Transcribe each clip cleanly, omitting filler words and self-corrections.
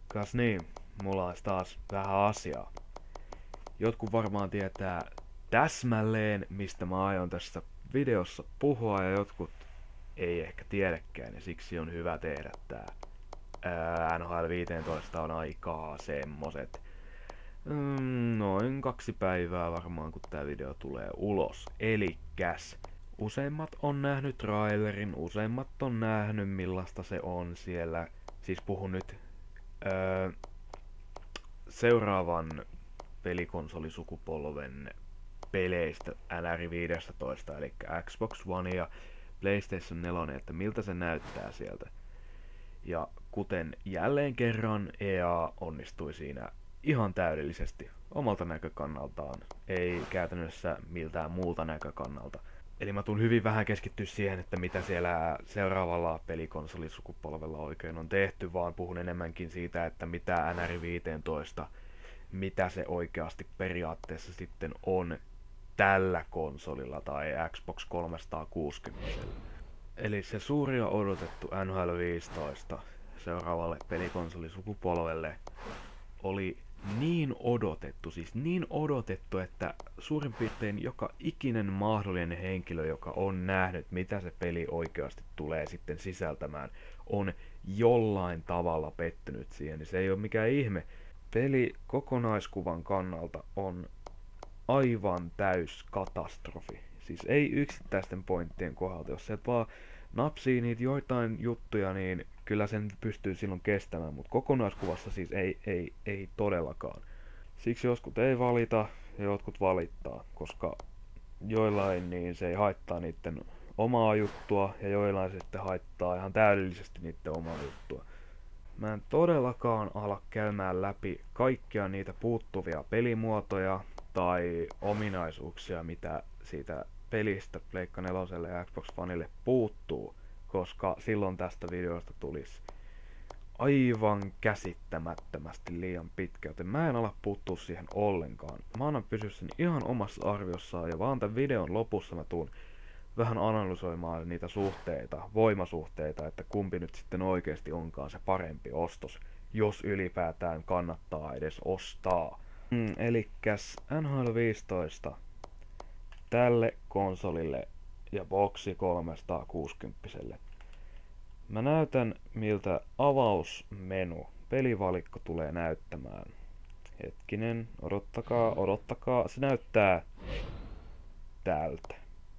Kas niin, mulla olisi taas vähän asiaa. Jotkut varmaan tietää täsmälleen, mistä mä aion tässä videossa puhua, ja jotkut ei ehkä tiedäkään, ja siksi on hyvä tehdä tää. NHL 15 on aikaa semmoset noin 2 päivää varmaan, kun tää video tulee ulos. Elikkäs, useimmat on nähnyt trailerin, useimmat on nähnyt millaista se on siellä. Siis puhun nyt seuraavan pelikonsolisukupolven peleistä NR 15, eli Xbox One ja PlayStation 4, että miltä se näyttää sieltä. Ja kuten jälleen kerran EA onnistui siinä ihan täydellisesti omalta näkökannaltaan, ei käytännössä miltään muulta näkökannalta. Eli mä tuun hyvin vähän keskittyä siihen, että mitä siellä seuraavalla pelikonsolisukupolvella oikein on tehty, vaan puhun enemmänkin siitä, että mitä NR 15, mitä se oikeasti periaatteessa sitten on tällä konsolilla tai Xbox 360. Eli se suuri ja odotettu NHL 15 seuraavalle pelikonsolisukupolvelle oli niin odotettu, että suurin piirtein joka ikinen mahdollinen henkilö, joka on nähnyt, mitä se peli oikeasti tulee sitten sisältämään, on jollain tavalla pettynyt siihen, niin se ei ole mikään ihme. Peli kokonaiskuvan kannalta on aivan täys katastrofi. Siis ei yksittäisten pointtien kohdalta, jos sieltä vaan napsii niitä joitain juttuja, niin kyllä sen pystyy silloin kestämään, mutta kokonaiskuvassa siis ei todellakaan. Siksi jotkut ei valita ja jotkut valittaa, koska joillain niin se ei haittaa niiden omaa juttua ja joillain se sitten haittaa ihan täydellisesti niiden omaa juttua. Mä en todellakaan ala käymään läpi kaikkia niitä puuttuvia pelimuotoja tai ominaisuuksia, mitä siitä pelistä Pleikka 4 ja Xbox Oneille puuttuu, koska silloin tästä videosta tulisi aivan käsittämättömästi liian pitkä, joten mä en ala puuttua siihen ollenkaan. Mä annan pysyä sen ihan omassa arviossaan ja vaan tämän videon lopussa mä tuun vähän analysoimaan niitä suhteita, voimasuhteita, että kumpi nyt sitten oikeasti onkaan se parempi ostos, jos ylipäätään kannattaa edes ostaa. Elikkäs NHL 15 tälle konsolille ja boksi 360. Mä näytän miltä avausmenu, pelivalikko tulee näyttämään. Hetkinen, odottakaa, se näyttää tältä.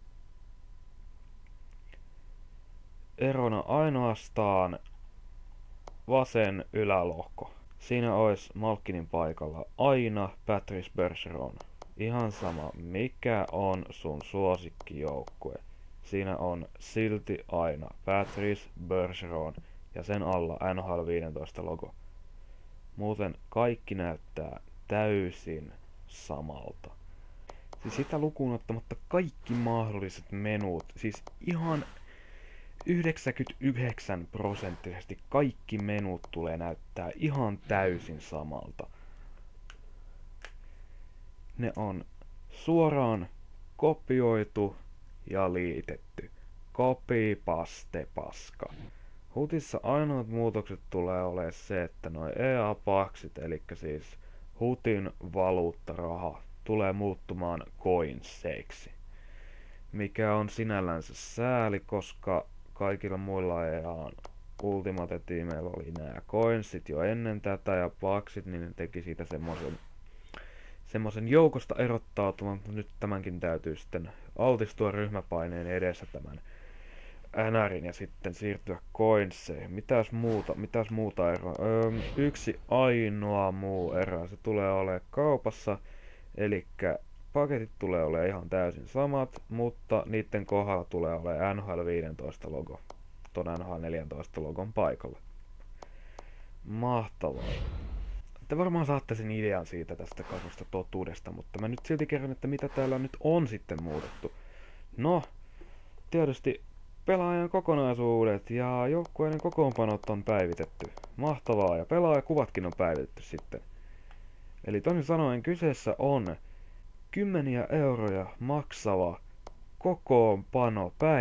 Erona ainoastaan vasen ylälohko. Siinä olisi Malkkinin paikalla aina Patrice Bergeron. Ihan sama mikä on sun suosikkijoukkue. Siinä on silti aina Patrice Bergeron ja sen alla NHL 15 logo. Muuten kaikki näyttää täysin samalta. Siis sitä lukuun ottamatta kaikki mahdolliset menut, siis ihan 99% kaikki menut tulee näyttää ihan täysin samalta. Ne on suoraan kopioitu ja liitetty. Copy paste paska. HUTissa ainoat muutokset tulee olemaan se, että noi EA-paksit, eli siis HUTin valuuttaraha, tulee muuttumaan coinseiksi. Mikä on sinällänsä sääli, koska kaikilla muilla EA:n Ultimate Teameilla oli nämä coinsit jo ennen tätä ja paksit, niin ne teki siitä semmosen joukosta erottautuman, mutta nyt tämänkin täytyy sitten altistua ryhmäpaineen edessä tämän NRin ja sitten siirtyä coinseihin. Mitäs muuta eroa? Yksi ainoa muu ero, se tulee olemaan kaupassa, elikkä paketit tulee olemaan ihan täysin samat, mutta niiden kohdalla tulee olemaan NHL 15 logo ton NHL 14 logon paikalla. Mahtavaa. Te varmaan saatte sen idean siitä tästä karusta totuudesta, mutta mä nyt silti kerron, että mitä täällä nyt on sitten muutettu. No, tietysti pelaajan kokonaisuudet ja joukkueiden kokoonpanot on päivitetty. Mahtavaa, ja pelaajakuvatkin on päivitetty sitten. Eli toisin sanoen kyseessä on kymmeniä euroja maksava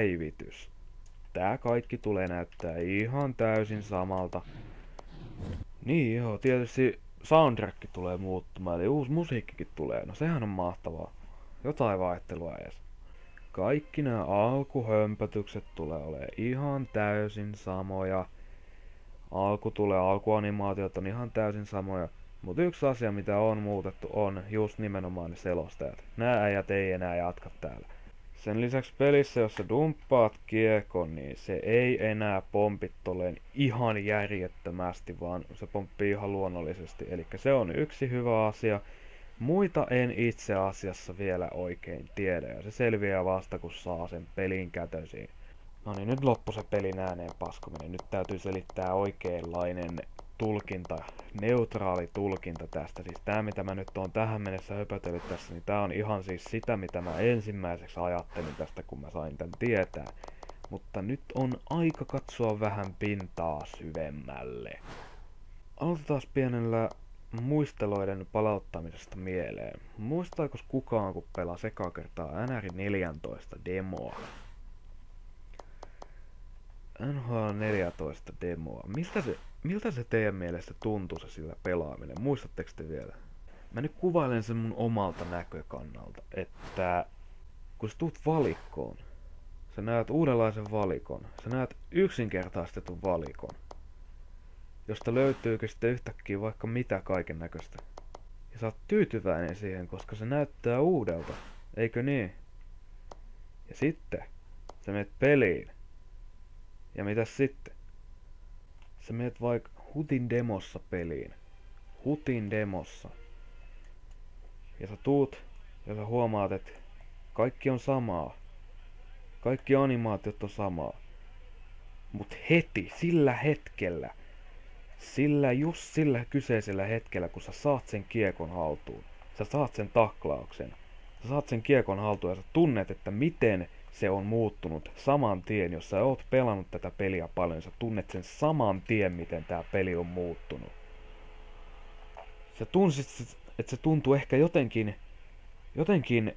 kokoonpanopäivitys. Tää kaikki tulee näyttää ihan täysin samalta. Niin joo, tietysti soundtrack tulee muuttumaan, eli uusi musiikkikin tulee. No sehän on mahtavaa. Jotain vaihtelua edes. Kaikki nämä alkuhömpötykset tulee olemaan ihan täysin samoja. Alkuanimaatiot on ihan täysin samoja. Mutta yksi asia, mitä on muutettu, on just nimenomaan ne selostajat. Nää äijät ei enää jatka täällä. Sen lisäksi pelissä, jos sä dumppaat kiekon, niin se ei enää pompi tolleen ihan järjettömästi, vaan se pomppii ihan luonnollisesti. Eli se on yksi hyvä asia. Muita en itse asiassa vielä oikein tiedä, ja se selviää vasta kun saa sen pelin kätösiin. No niin, nyt loppu se pelin ääneen paskominen. Nyt täytyy selittää oikeanlainen tulkinta, neutraali tulkinta tästä. Siis tää mitä mä nyt oon tähän mennessä höpötellyt tässä, niin tää on ihan siis sitä mitä mä ensimmäiseksi ajattelin tästä kun mä sain tän tietää. Mutta nyt on aika katsoa vähän pintaa syvemmälle. Aloitetaan pienellä muisteloiden palauttamisesta mieleen. Muistaako kukaan kun pelasi ekaa kertaa NR 14 demoa? NHL 14 demoa. Miltä se teidän mielestä tuntui se sillä pelaaminen? Muistatteko te vielä? Mä nyt kuvailen sen mun omalta näkökannalta, että kun sä tuut valikkoon, sä näet uudenlaisen valikon, sä näet yksinkertaistetun valikon, josta löytyykö sitten yhtäkkiä vaikka mitä kaiken näköistä. Ja sä oot tyytyväinen siihen, koska se näyttää uudelta, eikö niin? Ja sitten sä menet peliin. Ja mitäs sitten? Sä menet vaikka Hutin demossa peliin. Hutin demossa. Ja sä tuut ja sä huomaat, että kaikki on samaa. Kaikki animaatiot on samaa. Mut heti, sillä hetkellä, just sillä kyseisellä hetkellä, kun sä saat sen kiekon haltuun, sä saat sen taklauksen, sä saat sen kiekon haltuun ja sä tunnet, että miten se on muuttunut saman tien, jos sä oot pelannut tätä peliä paljon, sä tunnet sen saman tien, miten tää peli on muuttunut. Sä tunsit, että se tuntuu ehkä jotenkin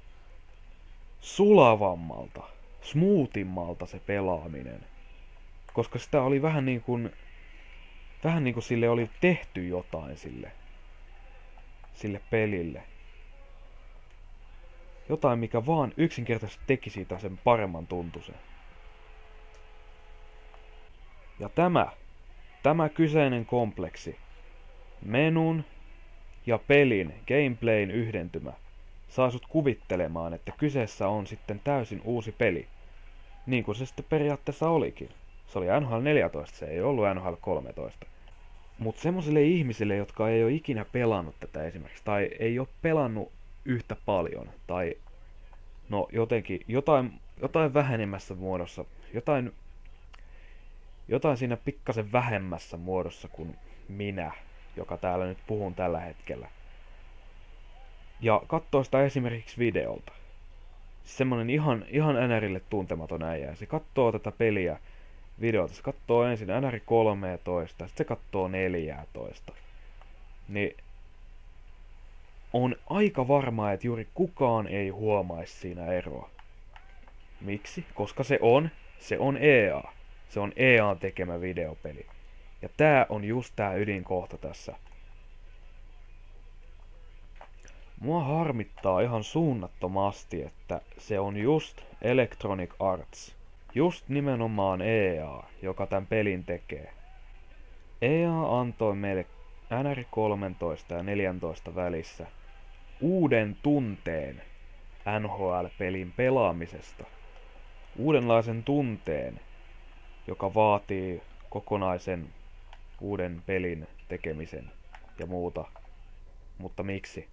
sulavammalta, smoothimmalta se pelaaminen. Koska sitä oli vähän niin kuin sille oli tehty jotain sille pelille. Jotain, mikä vaan yksinkertaisesti teki siitä sen paremman tuntuisen. Ja tämä kyseinen kompleksi, menun ja pelin, gameplayn yhdentymä, saa sut kuvittelemaan, että kyseessä on sitten täysin uusi peli. Niin kuin se sitten periaatteessa olikin. Se oli NHL 14, se ei ollut NHL 13. Mutta semmosille ihmisille, jotka ei ole ikinä pelannut tätä esimerkiksi, tai ei ole pelannut yhtä paljon, tai no jotenkin jotain vähenemmässä muodossa, jotain siinä pikkasen vähemmässä muodossa kuin minä, joka täällä nyt puhun tällä hetkellä. Ja katsoo sitä esimerkiksi videolta. Semmonen ihan NRille tuntematon äijä. Se katsoo tätä peliä videolta. Se katsoo ensin NR 13, sitten se katsoo 14. Niin on aika varmaa, että juuri kukaan ei huomaisi siinä eroa. Miksi? Koska se on EA. Se on EA:n tekemä videopeli. Ja tää on just tää ydinkohta tässä. Mua harmittaa ihan suunnattomasti, että se on just Electronic Arts. Just nimenomaan EA, joka tän pelin tekee. EA antoi meille NR 13 ja 14 välissä uuden tunteen NHL-pelin pelaamisesta. Uudenlaisen tunteen, joka vaatii kokonaisen uuden pelin tekemisen ja muuta. Mutta miksi?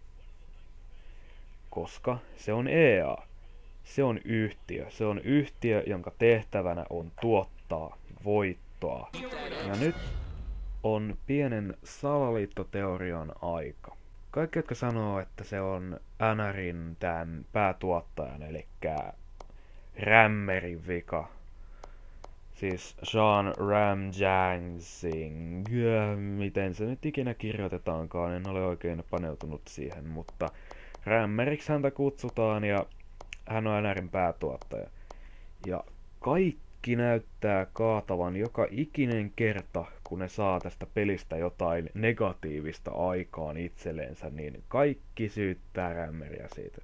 Koska se on EA. Se on yhtiö, jonka tehtävänä on tuottaa voittoa. Ja nyt on pienen salaliittoteorian aika. Kaikki, jotka sanoo, että se on NRin tämän päätuottajan, eli Rämmerin vika. Siis Jean Ramjansing, miten se nyt ikinä kirjoitetaankaan, en ole oikein paneutunut siihen, mutta Rämmeriksi häntä kutsutaan ja hän on NRin päätuottaja. Ja kaikki näyttää kaatavan joka ikinen kerta, kun ne saa tästä pelistä jotain negatiivista aikaan itsellensä, niin kaikki syyttää Rämmeriä siitä.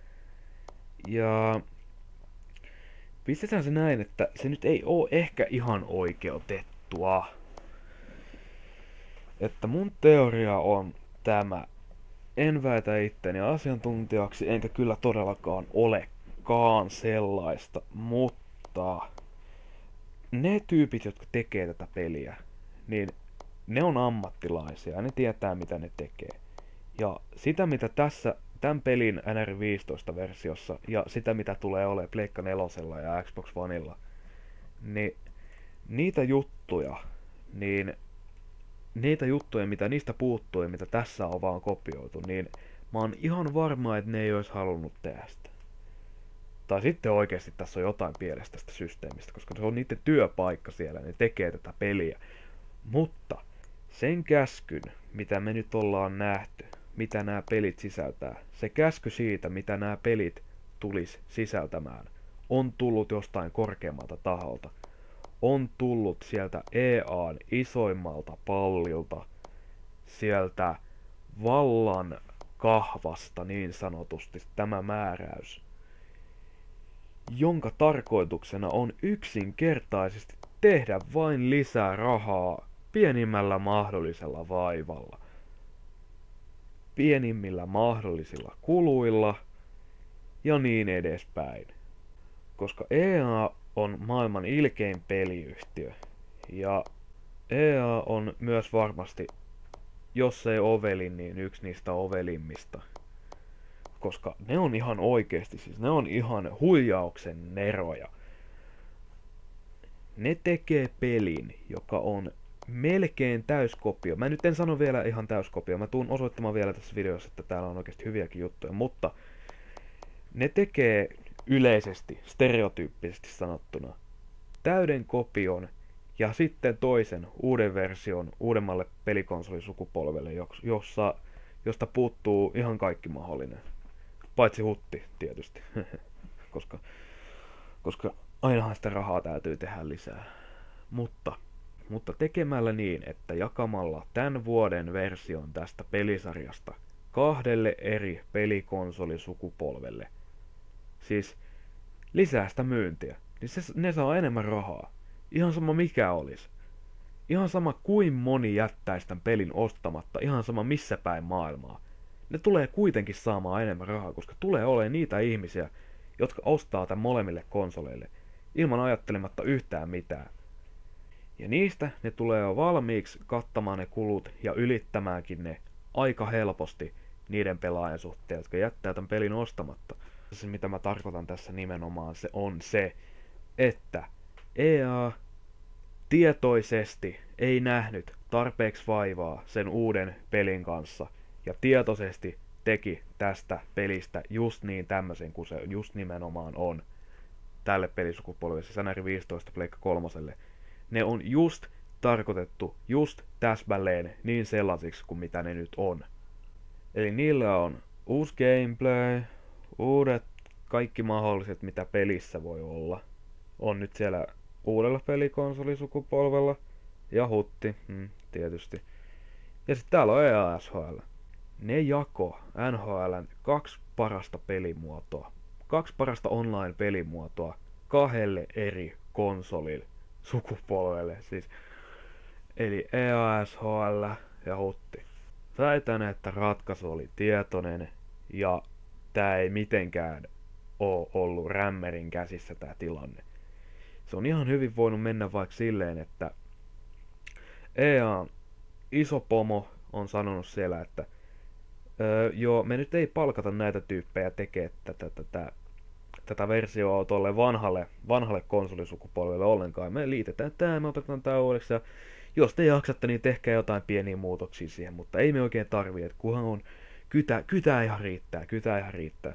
Ja pistetään se näin, että se nyt ei oo ehkä ihan oikeutettua. Että mun teoria on tämä. En väitä itteni asiantuntijaksi, enkä kyllä todellakaan olekaan sellaista, mutta ne tyypit, jotka tekee tätä peliä, niin ne on ammattilaisia ja ne tietää mitä ne tekee. Ja sitä mitä tässä tämän pelin NR15-versiossa ja sitä mitä tulee olemaan Pleikka 4 ja Xbox Oneilla, niin niitä juttuja, mitä niistä puuttuu ja mitä tässä on vaan kopioitu, niin mä oon ihan varma, että ne ei olisi halunnut tehdä sitä. Tai sitten oikeasti tässä on jotain pielessä tästä systeemistä, koska se on niiden työpaikka siellä, ne tekee tätä peliä. Mutta sen käskyn, mitä me nyt ollaan nähty, mitä nämä pelit sisältää, se käsky siitä, mitä nämä pelit tulis sisältämään, on tullut jostain korkeammalta taholta. On tullut sieltä EA:n isoimmalta pallilta, sieltä vallan kahvasta niin sanotusti tämä määräys, jonka tarkoituksena on yksinkertaisesti tehdä vain lisää rahaa pienimmällä mahdollisella vaivalla, pienimmillä mahdollisilla kuluilla ja niin edespäin. Koska EA on maailman ilkein peliyhtiö ja EA on myös varmasti, jos ei ovelin, niin yksi niistä ovelimmista. Koska ne on ihan oikeesti, siis ne on ihan huijauksen neroja. Ne tekee pelin, joka on melkein täyskopio. Mä nyt en sano vielä ihan täyskopio, mä tuun osoittamaan vielä tässä videossa, että täällä on oikeasti hyviäkin juttuja, mutta ne tekee yleisesti, stereotyyppisesti sanottuna, täyden kopion ja sitten toisen uuden version uudemmalle pelikonsolisukupolvelle, josta puuttuu ihan kaikki mahdollinen. Paitsi hutti tietysti, koska ainahan sitä rahaa täytyy tehdä lisää. Mutta tekemällä niin, että jakamalla tämän vuoden version tästä pelisarjasta 2 eri pelikonsolisukupolvelle, siis lisää sitä myyntiä, niin ne saa enemmän rahaa. Ihan sama mikä olisi. Ihan sama kuin moni jättäisi tämän pelin ostamatta, ihan sama missä päin maailmaa. Ne tulee kuitenkin saamaan enemmän rahaa, koska tulee olemaan niitä ihmisiä, jotka ostaa tämän molemmille konsoleille, ilman ajattelematta yhtään mitään. Ja niistä ne tulee jo valmiiksi kattamaan ne kulut ja ylittämäänkin ne aika helposti niiden pelaajien suhteen, jotka jättää tämän pelin ostamatta. Se mitä mä tarkoitan tässä nimenomaan on se, että EA tietoisesti ei nähnyt tarpeeksi vaivaa sen uuden pelin kanssa ja tietoisesti teki tästä pelistä just niin tämmöisen kuin se just nimenomaan on tälle pelisukupolvelle, siis NR15 Pleikka 3. Ne on just tarkoitettu just täsmälleen niin sellaisiksi kuin mitä ne nyt on. Eli niillä on uusi gameplay, uudet kaikki mahdolliset mitä pelissä voi olla. On nyt siellä uudella pelikonsolisukupolvella ja hutti, tietysti. Ja sitten täällä on EASHL. Ne jako NHL:n 2 parasta pelimuotoa, 2 parasta online-pelimuotoa 2 eri konsolille sukupolvelle, siis. Eli EASHL ja hutti. Väitän, että ratkaisu oli tietoinen ja tää ei mitenkään oo ollut Rämmerin käsissä tää tilanne. Se on ihan hyvin voinut mennä vaikka silleen, että EA:n iso pomo on sanonut siellä, että joo, me nyt ei palkata näitä tyyppejä tekee tätä versioa tolle vanhalle konsolisukupolvelle ollenkaan. Me liitetään tää, me otetaan tää uudeksi ja jos te jaksatte, niin tehkää jotain pieniä muutoksia siihen, mutta ei me oikein tarvii, että kunhan on kytää ihan riittää.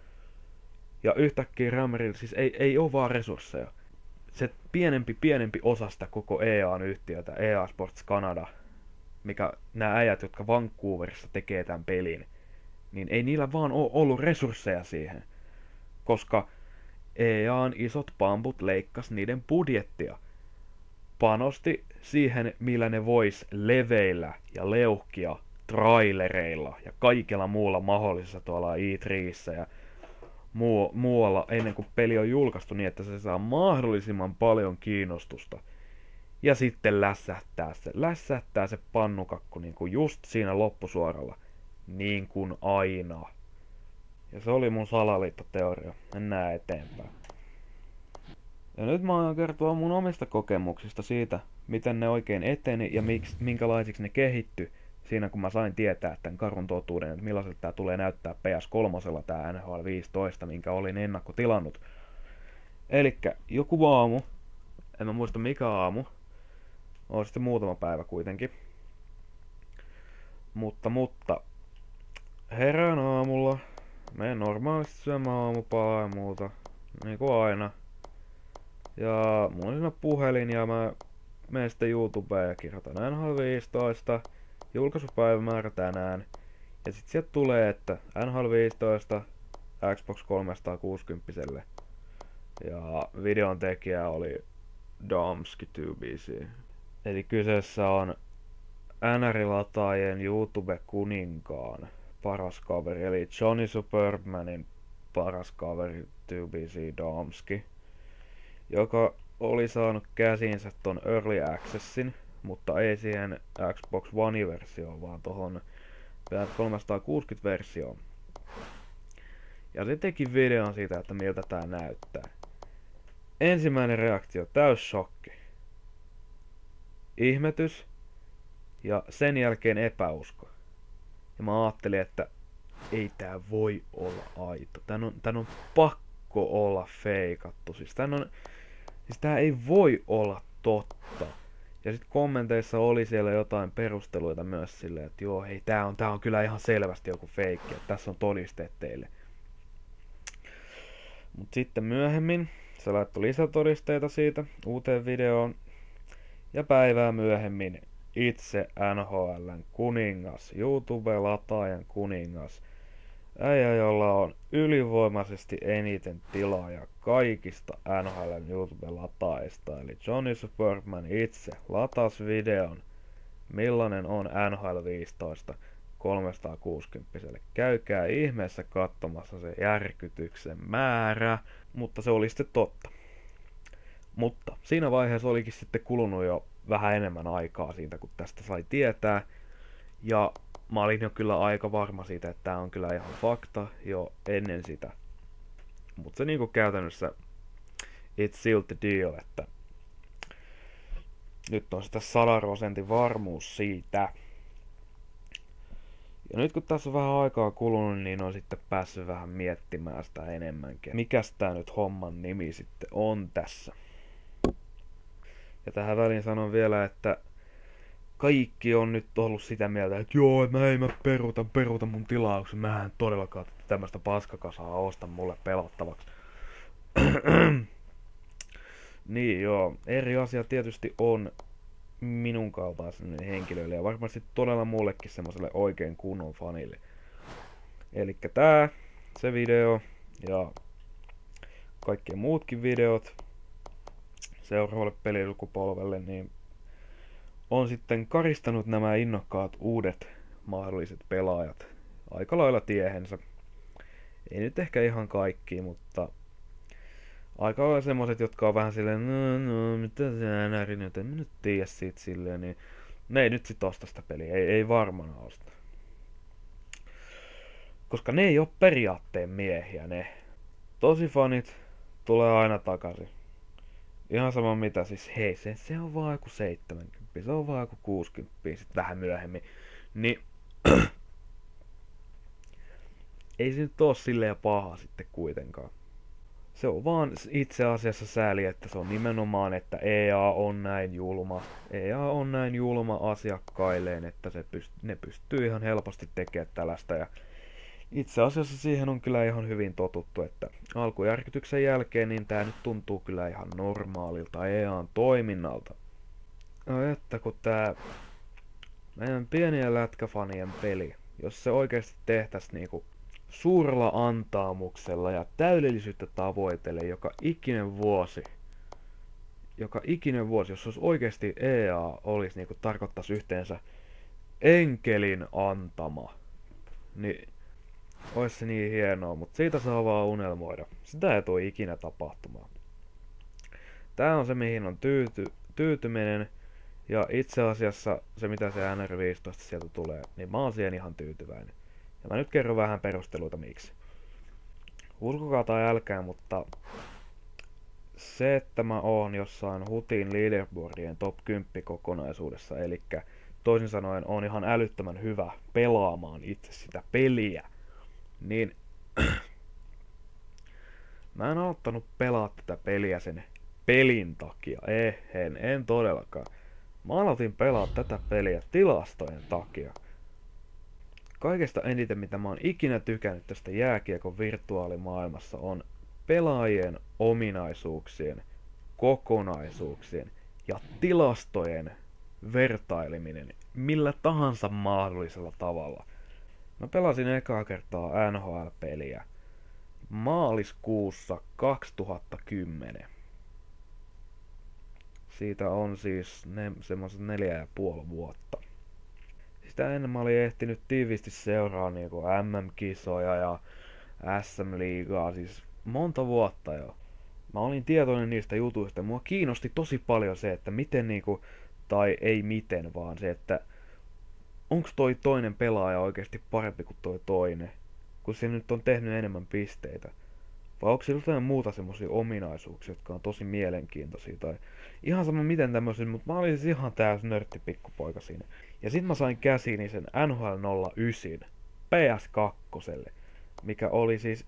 Ja yhtäkkiä Rämmerillä siis ei ole vaan resursseja. Se pienempi osa sitä koko EA:n yhtiötä, EA Sports Canada, mikä nämä äijät, jotka Vancouverissa tekee tämän pelin, niin ei niillä vaan ole ollut resursseja siihen, koska EA:n isot pamput leikkas niiden budjettia. panosti siihen, millä ne vois leveillä ja leuhkia trailereilla ja kaikella muulla mahdollisessa tuolla E3:ssä ja muualla ennen kuin peli on julkaistu niin, että se saa mahdollisimman paljon kiinnostusta. Ja sitten lässähtää se pannukakku niin kuin just siinä loppusuoralla, niin kuin aina. Ja se oli mun salaliittoteoria. Mennään eteenpäin. Ja nyt mä aion kertoa mun omista kokemuksista siitä, miten ne oikein eteni ja minkälaisiksi ne kehittyi siinä kun mä sain tietää tämän karun totuuden, että millaiselta tää tulee näyttää PS3 tää NHL 15, minkä olin ennakkotilannut. Elikkä joku aamu, en mä muista mikä aamu, on sitten muutama päivä kuitenkin. Mutta, herään aamulla, menen normaalisti syömään aamupalaa ja muuta, niin kuin aina. Ja mulla on siinä puhelin ja mä menen sitten YouTubeen ja kirjoitan NHL 15, julkaisupäivämäärä tänään. Ja sit sieltä tulee, että NHL 15 Xbox 360. Ja videon tekijä oli Domski 2BC. Eli kyseessä on NR-lataajien YouTube-kuninkaan paras kaveri, eli Johnny Supermanin paras kaveri 2BC Domski, joka oli saanut käsinsä ton Early Accessin, mutta ei siihen Xbox One-versioon, vaan tohon PS360-versioon. Ja se teki videon siitä, että miltä tää näyttää. Ensimmäinen reaktio, täys shokki. Ihmetys ja sen jälkeen epäusko. Ja mä ajattelin, että ei tää voi olla aito. Tän on pakko olla feikattu. Siis tää ei voi olla totta. Ja sit kommenteissa oli siellä jotain perusteluita myös silleen, että joo hei tää on kyllä ihan selvästi joku feikki, että tässä on todisteet teille. Mut sitten myöhemmin se laittoi lisätodisteita siitä uuteen videoon. Ja päivää myöhemmin itse NHL:n kuningas, YouTube-lataajan kuningas, äijä jolla on ylivoimaisesti eniten tilaaja kaikista NHL:n YouTube-lataajista, eli Johnny Superman itse latas videon, millainen on NHL 15 360. Käykää ihmeessä katsomassa se järkytyksen määrä, mutta se oli sitten totta. Mutta siinä vaiheessa olikin sitten kulunut jo vähän enemmän aikaa siitä, kun tästä sai tietää. Ja mä olin jo kyllä aika varma siitä, että tää on kyllä ihan fakta jo ennen sitä. Mutta se niinku käytännössä it's sealed the deal, että nyt on sitä 100% varmuus siitä. Ja nyt kun tässä on vähän aikaa kulunut, niin on sitten päässyt vähän miettimään sitä enemmänkin. Mikäs tää nyt homman nimi sitten on tässä? Ja tähän väliin sanon vielä, että kaikki on nyt ollut sitä mieltä, että joo, mä peruutan mun tilauksen. Mä en todellakaan tämmöstä paskakasaa osta mulle pelattavaksi. Niin joo, eri asia tietysti on minun kaltaiselle henkilöille ja varmasti todella muullekin semmoselle oikein kunnon fanille. Elikkä tää, se video ja kaikki muutkin videot seuraavalle pelisukupolvelle, niin on sitten karistanut nämä innokkaat uudet mahdolliset pelaajat aika lailla tiehensä. Ei nyt ehkä ihan kaikki, mutta aika lailla semmoset, jotka on vähän silleen, no, mitä se NR nyt, en mä nyt tiedä siitä silleen, niin ne ei nyt sit osta sitä peliä, ei varmana osta. Koska ne ei oo periaatteen miehiä, ne tosifanit tulee aina takaisin. Ihan sama mitä siis, hei se on vaan joku 70, se on vaan joku 60, sit vähän myöhemmin. Niin ei se nyt oo silleen paha sitten kuitenkaan. Se on vaan itse asiassa sääli, että se on nimenomaan, että EA on näin julma. EA on näin julma asiakkailleen, että ne pystyy ihan helposti tekemään tällaista. Ja itse asiassa siihen on kyllä ihan hyvin totuttu, että alkujärkytyksen jälkeen niin tää nyt tuntuu kyllä ihan normaalilta EA:n toiminnalta. No että kun tää meidän pienien lätkäfanien peli, jos se oikeesti tehtäis niinku suurella antaamuksella ja täydellisyyttä tavoitellen joka ikinen vuosi joka ikinen vuosi, jos olisi oikeasti EA olisi niinku tarkoittaisi yhteensä enkelin antama, niin olisi se niin hienoa, mutta siitä saa vaan unelmoida. Sitä ei tule ikinä tapahtumaan. Tää on se, mihin on tyytyminen, ja itse asiassa se, mitä se NR15 sieltä tulee, niin mä oon siihen ihan tyytyväinen. Ja mä nyt kerron vähän perusteluita miksi. Uskokaa tai älkää, mutta se, että mä oon jossain Hutin leaderboardien top 10 kokonaisuudessa, eli toisin sanoen on ihan älyttömän hyvä pelaamaan itse sitä peliä, niin mä en aloittanut pelaa tätä peliä sen pelin takia. En todellakaan. Mä aloitin pelaa tätä peliä tilastojen takia. Kaikesta eniten, mitä mä oon ikinä tykännyt tästä jääkiekon virtuaalimaailmassa, on pelaajien ominaisuuksien, kokonaisuuksien ja tilastojen vertaileminen millä tahansa mahdollisella tavalla. Mä pelasin ekaa kertaa NHL-peliä maaliskuussa 2010. Siitä on siis semmoiset 4,5 vuotta. Sitä ennen mä olin ehtinyt tiiviisti seuraa niinku MM-kisoja ja SM-liigaa, siis monta vuotta jo. Mä olin tietoinen niistä jutuista. Mua kiinnosti tosi paljon se, että miten niinku, tai ei miten, vaan se, että onks toi toinen pelaaja oikeesti parempi kuin toi toinen, kun se nyt on tehnyt enemmän pisteitä. Vai onko sillä jotain muuta semmosia ominaisuuksia, jotka on tosi mielenkiintoisia, tai ihan sama miten tämmöisiä, mutta mä olin siis ihan täys nörtti pikkupoika siinä. Ja sit mä sain käsiini sen NHL 09 PS2, mikä oli siis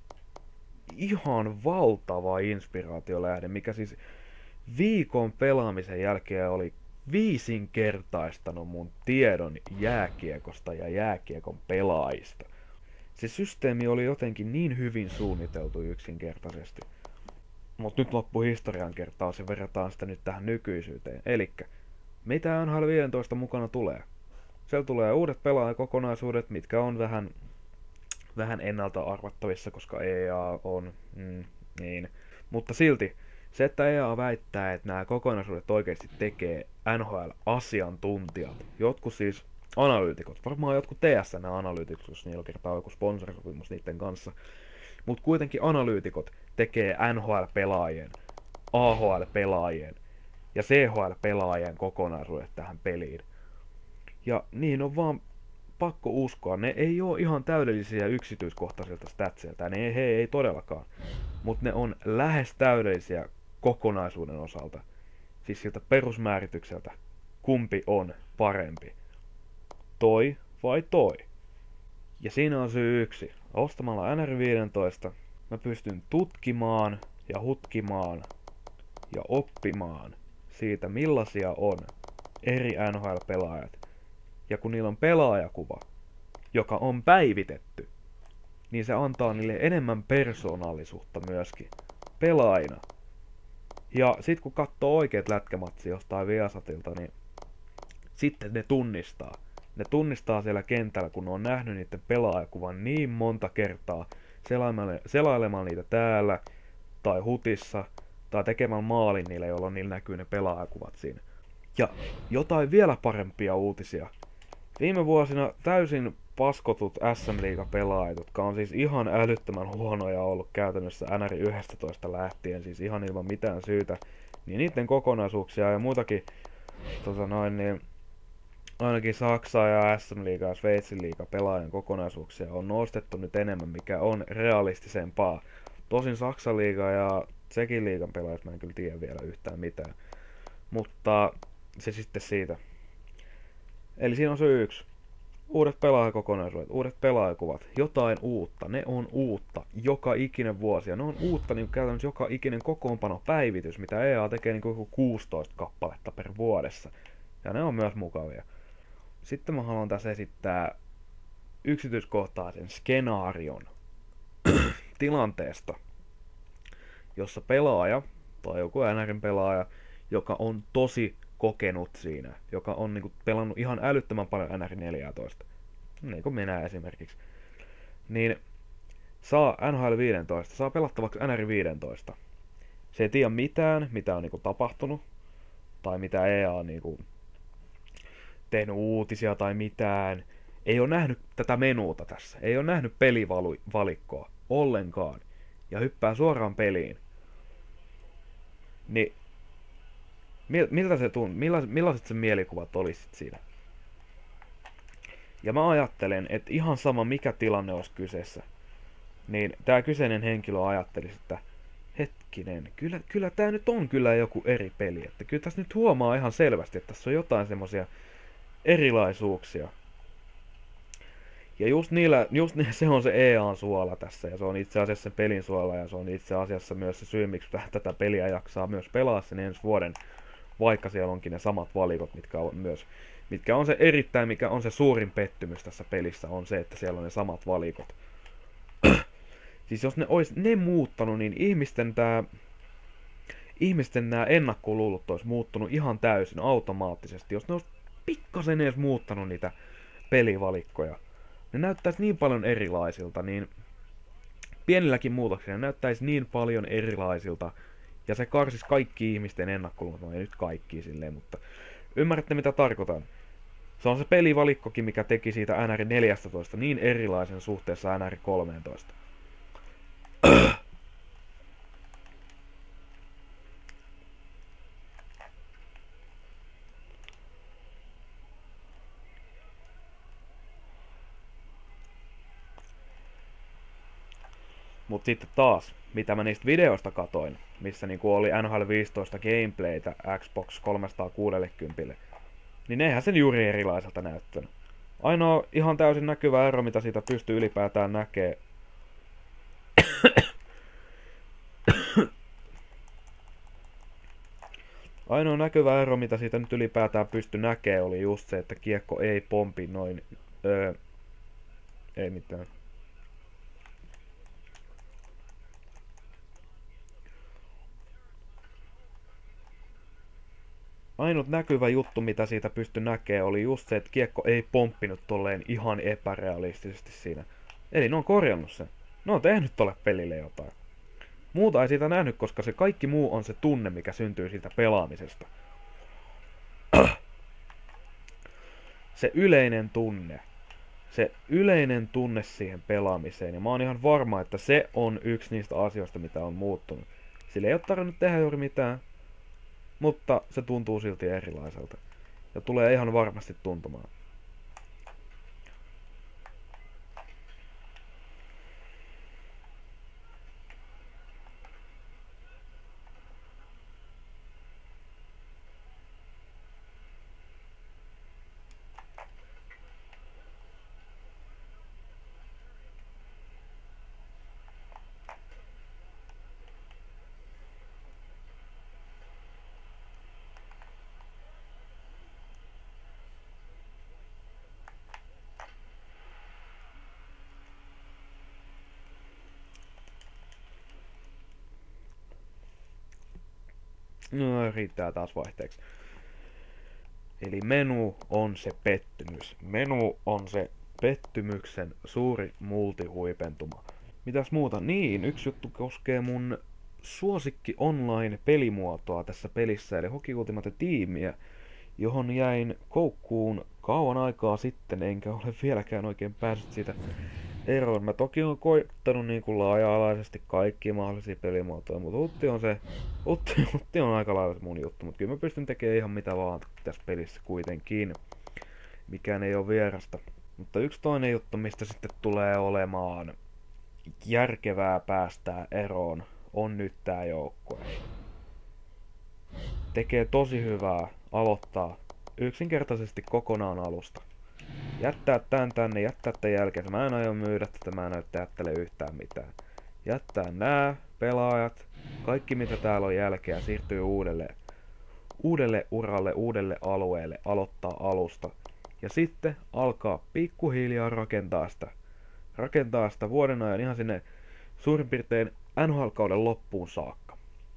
ihan valtava inspiraatiolähde, mikä siis viikon pelaamisen jälkeen oli viisinkertaistanut mun tiedon jääkiekosta ja jääkiekon pelaajista. Se systeemi oli jotenkin niin hyvin suunniteltu yksinkertaisesti. Mut nyt loppu historian kertaus ja verrataan sitä nyt tähän nykyisyyteen. Elikkä, mitä NHL 15 mukana tulee? Siellä tulee uudet pelaajakokonaisuudet, mitkä on vähän ennalta arvattavissa, koska EA on niin. Mutta silti, se, että EA väittää, että nämä kokonaisuudet oikeasti tekee NHL-asiantuntijat, jotkut siis analyytikot, varmaan jotkut TSN-analyytikot, jos niillä kertaa joku sponsorisopimus niiden kanssa, mutta kuitenkin analyytikot tekee NHL-pelaajien, AHL-pelaajien ja CHL-pelaajien kokonaisuudet tähän peliin. Ja niin on vaan pakko uskoa, ne ei oo ihan täydellisiä yksityiskohtaisilta statsilta, ne ei todellakaan, mutta ne on lähes täydellisiä kokonaisuuden osalta, siis siltä perusmääritykseltä, kumpi on parempi, toi vai toi. Ja siinä on syy yksi. Ostamalla NR15 mä pystyn tutkimaan ja hutkimaan ja oppimaan siitä, millaisia on eri NHL-pelaajat. Ja kun niillä on pelaajakuva, joka on päivitetty, niin se antaa niille enemmän persoonallisuutta myöskin pelaajina. Ja sit kun katsoo oikeet lätkämatsi jostain Viasatilta, niin sitten ne tunnistaa. Ne tunnistaa siellä kentällä, kun ne on nähnyt niiden pelaajakuvan niin monta kertaa selailemalla niitä täällä, tai hutissa, tai tekemällä maalin niille, jolloin niillä näkyy ne pelaajakuvat siinä. Ja jotain vielä parempia uutisia. Viime vuosina täysin paskotut SM-liigapelaajat, jotka on siis ihan älyttömän huonoja ollut käytännössä NR 11 lähtien, siis ihan ilman mitään syytä, niin niiden kokonaisuuksia ja muutakin niin ainakin Saksa ja SM-liiga ja Sveitsin liiga pelaajan kokonaisuuksia on nostettu nyt enemmän, mikä on realistisempaa. Tosin Saksan liiga ja Tsekin liigan pelaajat mä en kyllä tiedä vielä yhtään mitään. Mutta se sitten siitä. Eli siinä on se yksi. Uudet pelaajakokonaisuudet, uudet pelaajakuvat, jotain uutta. Ne on uutta joka ikinen vuosi. Ja ne on uutta niin käytännössä joka ikinen kokoonpanopäivitys, mitä EA tekee niin 16 kappaletta per vuodessa. Ja ne on myös mukavia. Sitten mä haluan tässä esittää yksityiskohtaisen skenaarion tilanteesta, jossa pelaaja, tai joku NRin pelaaja, joka on tosi kokenut siinä, joka on niinku pelannut ihan älyttömän paljon NR 14, niin kuin minä esimerkiksi, niin saa NHL 15, saa pelattavaksi NR 15. Se ei tiedä mitään, mitä on niinku tapahtunut, tai mitä EA on niinku tehnyt uutisia tai mitään, ei ole nähnyt tätä menuuta tässä, ei ole nähnyt pelivalikkoa ollenkaan, ja hyppää suoraan peliin, niin miltä se millaiset sen mielikuvat olisit siinä? Ja mä ajattelen, että ihan sama mikä tilanne olisi kyseessä, niin tää kyseinen henkilö ajattelisi, että hetkinen, kyllä tää nyt on kyllä joku eri peli, että kyllä tässä nyt huomaa ihan selvästi, että tässä on jotain semmosia erilaisuuksia. Ja se on se EA:n suola tässä, ja se on itse asiassa sen pelin suola, ja se on itse asiassa myös se syy, miksi tätä peliä jaksaa myös pelaa sen ensi vuoden, vaikka siellä onkin ne samat valikot, mitkä on se mikä on se suurin pettymys tässä pelissä, on se, että siellä on ne samat valikot. Siis jos ne ois ne muuttanut, niin ihmisten nämä ennakkoluulot olisi muuttunut ihan täysin automaattisesti. Jos ne olisi pikkasen edes muuttanut niitä pelivalikkoja, ne näyttäisi niin paljon erilaisilta, niin pienilläkin muutoksilla ne näyttäisi niin paljon erilaisilta, ja se karsisi kaikki ihmisten ennakkoluulot, no ei nyt kaikki silleen, mutta ymmärrätte mitä tarkoitan. Se on se pelivalikkokin, mikä teki siitä NR 14 niin erilaisen suhteessa NR 13. Mut sitten taas, mitä mä niistä videoista katoin, missä niinku oli NHL 15 gameplaytä Xbox 360, niin eihän sen juuri erilaiselta näyttänyt. Ainoa ihan täysin näkyvä ero, mitä siitä pystyy ylipäätään näkee, ainoa näkyvä ero, mitä siitä nyt ylipäätään pystyi näkee, oli just se, että kiekko ei pompi noin, ei mitään. Ainut näkyvä juttu, mitä siitä pystyi näkee, oli just se, että kiekko ei pomppinut tolleen ihan epärealistisesti siinä. Eli ne on korjannut sen. Ne on tehnyt tolle pelille jotain. Muuta ei siitä nähnyt, koska se kaikki muu on se tunne, mikä syntyy siitä pelaamisesta. Se yleinen tunne. Se yleinen tunne siihen pelaamiseen. Ja mä oon ihan varma, että se on yksi niistä asioista, mitä on muuttunut. Sillä ei ole tarvinnut tehdä juuri mitään. Mutta se tuntuu silti erilaiselta. Ja tulee ihan varmasti tuntumaan. No, riittää taas vaihteeksi. Eli menu on se pettymys. Menu on se pettymyksen suuri multihuipentuma. Mitäs muuta? Niin, yksi juttu koskee mun suosikki online-pelimuotoa tässä pelissä, eli Hockey Ultimate-tiimiä, johon jäin koukkuun kauan aikaa sitten, enkä ole vieläkään oikein päässyt siitä eroon. Mä toki oon koittanut niin kuin laaja-alaisesti kaikkia mahdollisia pelimuotoja, mutta Utti on aika lailla mun juttu, mutta kyllä mä pystyn tekemään ihan mitä vaan tässä pelissä kuitenkin. Mikään ei ole vierasta. Mutta yksi toinen juttu, mistä sitten tulee olemaan järkevää päästää eroon, on nyt tää joukkue. Tekee tosi hyvää aloittaa yksinkertaisesti kokonaan alusta. Jättää tän tänne, jättää tän jälkeen. Mä en aio myydä tätä, mä en aio jättele yhtään mitään. Jättää nää pelaajat, kaikki mitä täällä on jälkeä, siirtyy uudelle uralle, uudelle alueelle, aloittaa alusta. Ja sitten alkaa pikkuhiljaa rakentaa sitä vuoden ajan ihan sinne suurin piirtein NHL-kauden loppuun saakka.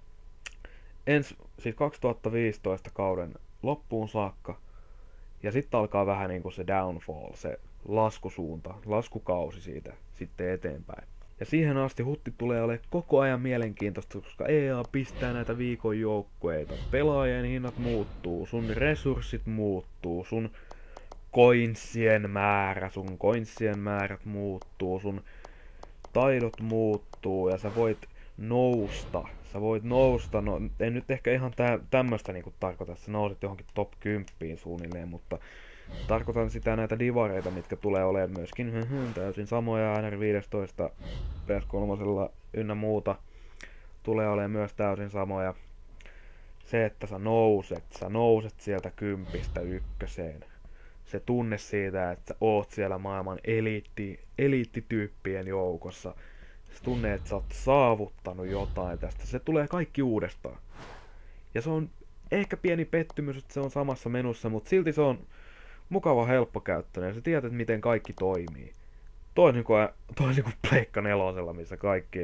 Siis 2015 kauden loppuun saakka. Ja sitten alkaa vähän niinku se downfall, se laskusuunta, laskukausi siitä sitten eteenpäin. Ja siihen asti hutti tulee olemaan koko ajan mielenkiintoista, koska EA pistää näitä viikon joukkueita. Pelaajien hinnat muuttuu, sun resurssit muuttuu, sun coinsien määrät muuttuu, sun taidot muuttuu ja sä voit nousta. No en nyt ehkä ihan tämmöstä niinku tarkoita, että sä nouset johonkin top 10 suunnilleen, mutta tarkoitan sitä näitä divareita, mitkä tulee olemaan myöskin täysin samoja NR15, PS3 ynnä muuta. Tulee olemaan myös täysin samoja. Se, että sä nouset sieltä 10-1. Se tunne siitä, että sä oot siellä maailman eliittityyppien joukossa. Se tunne, että sä oot saavuttanut jotain tästä. Se tulee kaikki uudestaan. Ja se on ehkä pieni pettymys, että se on samassa menussa, mutta silti se on mukava helppokäyttöinen. Ja sä tiedät, miten kaikki toimii. Toisin kuin Pleikka 4, missä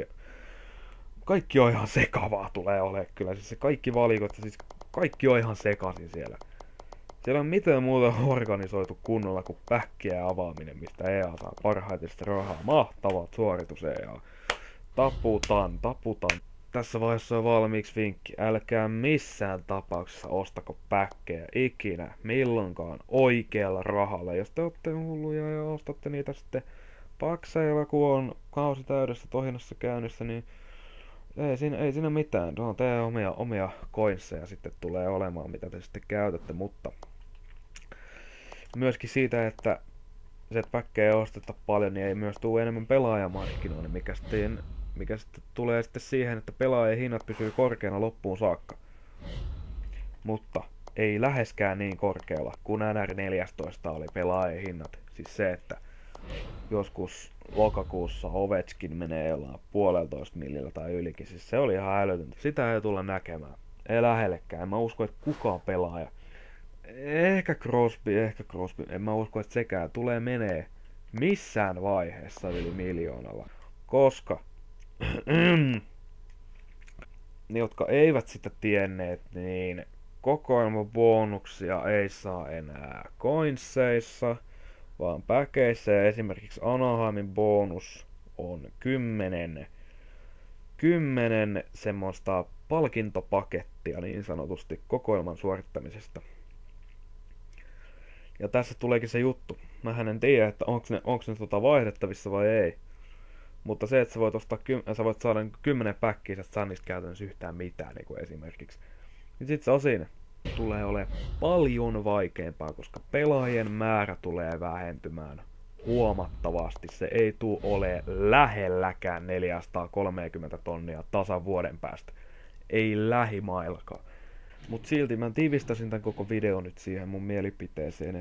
kaikki on ihan sekavaa tulee olemaan kyllä. Siis se kaikki valikot, siis kaikki on ihan sekaisin siellä. Siellä on mitään muuta organisoitu kunnolla kuin päkkien avaaminen, mistä EA saa parhaiten sitä rahaa. Mahtavat suoritus EA. Taputan. Tässä vaiheessa on valmiiksi vinkki. Älkää missään tapauksessa ostako päkkejä ikinä, milloinkaan oikealla rahalla. Jos te olette hulluja ja ostatte niitä sitten pakseilla, kun on kausi täydessä tohinassa käynnissä, niin ei siinä mitään. No, teidän omia coinseja sitten tulee olemaan, mitä te sitten käytätte, mutta myöskin siitä, että se päkkejä osteta paljon, niin ei myös tule enemmän pelaajamarkkinoinnin, mikä sitten tulee sitten siihen, että pelaajien hinnat pysyy korkeana loppuun saakka. Mutta ei läheskään niin korkealla kuin NR14 oli pelaajien hinnat. Siis se, että joskus lokakuussa Ovechkin menee jollain 1,5 millillä tai ylikin. Siis se oli ihan älytöntä. Sitä ei tulla näkemään. Ei lähellekään. En mä usko, että kukaan pelaaja. Ehkä Crosby. En mä usko, että sekään tulee menee missään vaiheessa yli 1 000 000. Koska ne, jotka eivät sitä tienneet, niin kokoelmabonuksia ei saa enää coinseissa, vaan päkeissä. Ja esimerkiksi Anaheimin bonus on 10 semmoista palkintopakettia niin sanotusti kokoelman suorittamisesta. Ja tässä tuleekin se juttu. Mähän en tiedä, että onko ne vaihdettavissa vai ei. Mutta se, että sä voit saada 10 päkkiä, sä et saa niistä käytännössä yhtään mitään, niin kuin esimerkiksi. Niin sit se on siinä. Tulee olemaan paljon vaikeampaa, koska pelaajien määrä tulee vähentymään huomattavasti. Se ei tule ole lähelläkään 430 tonnia tasan vuoden päästä. Ei lähimaillakaan. Mut silti mä tiivistäisin tän koko videon nyt siihen mun mielipiteeseen,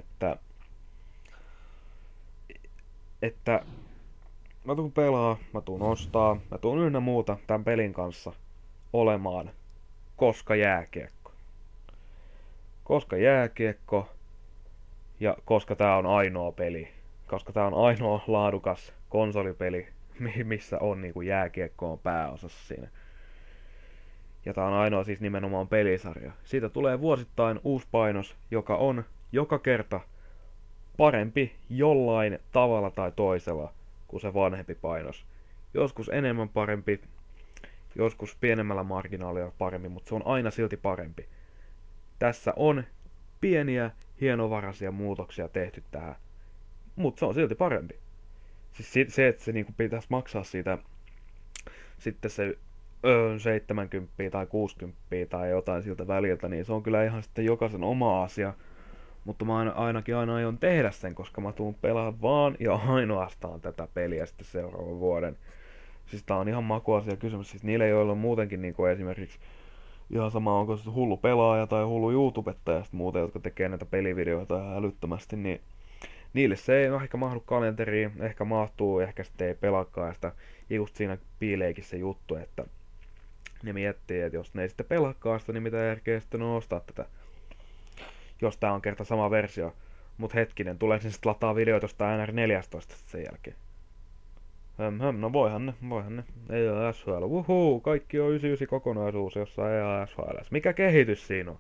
että mä tuun pelaa, mä tuun ostaa, mä tuun ynnä muuta tän pelin kanssa olemaan koska jääkiekko. Koska jääkiekko ja koska tää on ainoa peli. Koska tää on ainoa laadukas konsolipeli, missä on niinku jääkiekko on pääosassa siinä. Ja tää on ainoa siis nimenomaan pelisarja. Siitä tulee vuosittain uusi painos, joka on joka kerta parempi jollain tavalla tai toisella kuin se vanhempi painos. Joskus enemmän parempi, joskus pienemmällä marginaalilla parempi, mutta se on aina silti parempi. Tässä on pieniä, hienovaraisia muutoksia tehty tähän, mutta se on silti parempi. Siis se, että se niinku pitäisi maksaa siitä sitten se 70 tai 60 tai jotain siltä väliltä, niin se on kyllä ihan sitten jokaisen oma asia. Mutta mä ainakin aina aion tehdä sen, koska mä tuun pelaamaan vaan ja ainoastaan tätä peliä sitten seuraavan vuoden. Siis tää on ihan makuasia kysymys. Siis niille, joilla on muutenkin niin kuin esimerkiksi ihan sama onko se hullu pelaaja tai hullu YouTubettaja muuta, jotka tekee näitä pelivideoita ihan älyttömästi, niin niille se ei ehkä mahdu kalenteriin, ehkä mahtuu, ehkä sitten ei pelaakaan. Ja sitä just siinä piileikin se juttu, että ne miettii, että jos ne ei sitten pelaakaan sitä, niin mitä järkeä sitten on ostaa tätä. Jos tää on kerta sama versio. Mut hetkinen, tuleeko ne sit lataa videoita jostain NR14 sen jälkeen? No voihan ne. Ei ole SHL. Wuhuu, kaikki on 99 kokonaisuus jossain EA SHL. Mikä kehitys siinä on?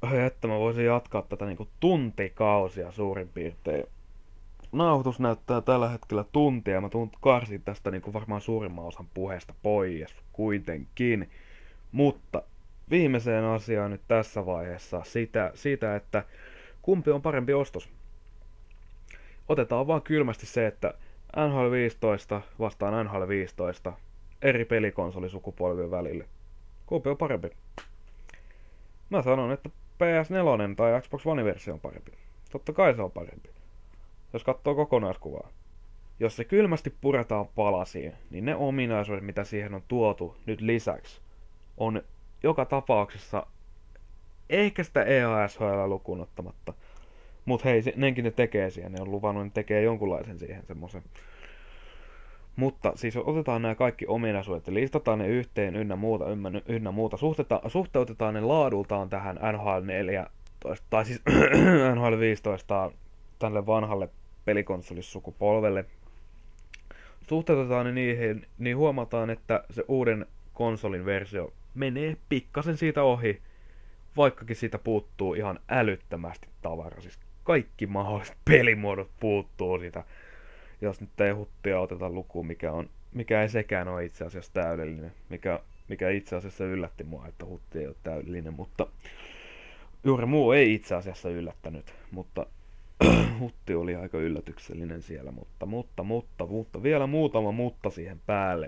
että mä voisin jatkaa tätä niinku tuntikausia suurin piirtein. Nauhoitus näyttää tällä hetkellä tuntia ja mä tuun karsin tästä niinku varmaan suurimman osan puheesta pois kuitenkin. Mutta viimeiseen asiaan nyt tässä vaiheessa siitä, että kumpi on parempi ostos. Otetaan vaan kylmästi se, että NHL 15 vastaan NHL 15 eri pelikonsolisukupolvien välille. Kumpi on parempi? Mä sanon, että PS4 tai Xbox One-versio on parempi. Totta kai se on parempi. Jos katsoo kokonaiskuvaa. Jos se kylmästi puretaan palasiin, niin ne ominaisuudet, mitä siihen on tuotu nyt lisäksi, on joka tapauksessa ehkä sitä EASHL lukuun ottamatta. Mut hei, nekin ne tekee siihen, ne on luvannut, ne tekee jonkunlaisen siihen semmosen. Mutta siis otetaan nämä kaikki ominaisuudet ja listataan ne yhteen ynnä muuta. Suhteutetaan ne laadultaan tähän NHL 14, tai siis NHL 15 tälle vanhalle pelikonsolisukupolvelle. Suhteutetaan ne niihin, niin huomataan, että se uuden konsolin versio menee pikkasen siitä ohi, vaikkakin siitä puuttuu ihan älyttömästi tavaraa. Siis kaikki mahdolliset pelimuodot puuttuu siitä, jos nyt ei huttia oteta lukuun, mikä ei sekään ole itse asiassa täydellinen, mikä itse asiassa yllätti mua, että hutti ei ole täydellinen, mutta juuri muu ei itse asiassa yllättänyt, mutta hutti oli aika yllätyksellinen siellä, mutta vielä muutama mutta siihen päälle.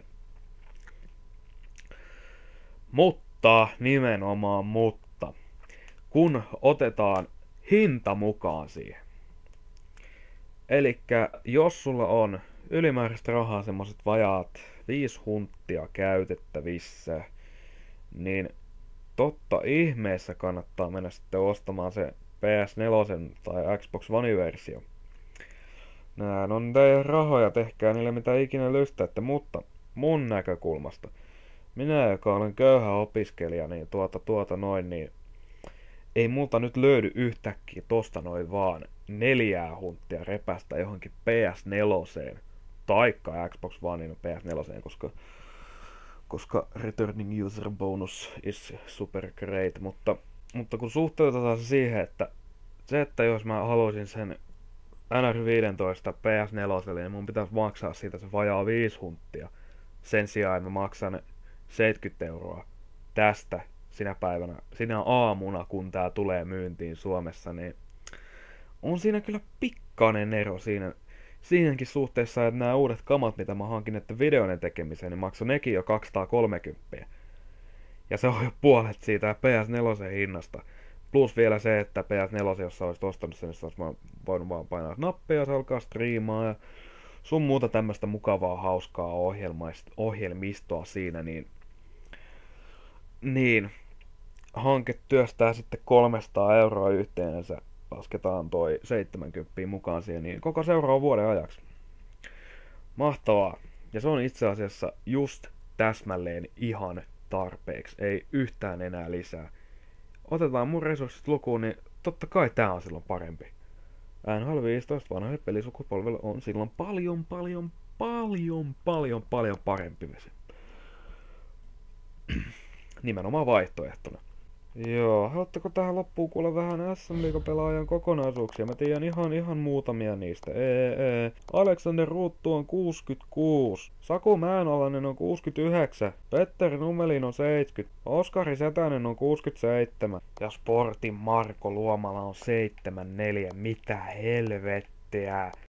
Mutta, nimenomaan mutta, kun otetaan hinta mukaan siihen. Elikkä jos sulla on ylimääräistä rahaa semmoset vajaat 5 hunttia käytettävissä, niin totta ihmeessä kannattaa mennä sitten ostamaan se PS4 tai Xbox One-versio. Nää on teidän rahoja, tehkää niille mitä ikinä lystäätte, mutta mun näkökulmasta, minä joka olen köyhä opiskelija, niin niin ei multa nyt löydy yhtäkkiä tosta noin vaan 4 hunttia repästä johonkin PS4 taikka Xbox Onein PS4, koska returning user bonus is super great, mutta kun suhteutetaan se siihen, että jos mä haluaisin sen NR15 PS4, niin mun pitäisi maksaa siitä se vajaa 5 hunttia. Sen sijaan, että mä maksan 70 € tästä sinä aamuna, kun tää tulee myyntiin Suomessa, niin on siinä kyllä pikkainen ero siinäkin suhteessa, että nämä uudet kamat, mitä mä hankin näiden videoiden tekemiseen, niin maksoi nekin jo 230. Ja se on jo puolet siitä PS4 hinnasta. Plus vielä se, että PS4, jos sä olisit ostanut sen, niin olisi voinut vaan painaa nappia ja se alkaa striimaa ja sun muuta tämmöistä mukavaa, hauskaa ohjelmistoa siinä, niin hanke työstää sitten 300 € yhteensä, lasketaan toi 70 mukaan siihen, niin koko seuraavan vuoden ajaksi. Mahtavaa. Ja se on itse asiassa just täsmälleen ihan tarpeeksi, ei yhtään enää lisää. Otetaan mun resurssit lukuun, niin totta kai tää on silloin parempi. NHL 15 vanhalle pelisukupolvelle on silloin paljon parempi vesi. Nimenomaan vaihtoehtona. Joo, haluatteko tähän loppuun kuulla vähän SM-liigapelaajan kokonaisuuksia? Mä tiedän ihan muutamia niistä. Alexander Ruuttu on 66. Saku Mäenalainen on 69. Petteri Nummelin on 70. Oskari Setänen on 67. Ja Sportin Marko Luomala on 74. Mitä helvettiä?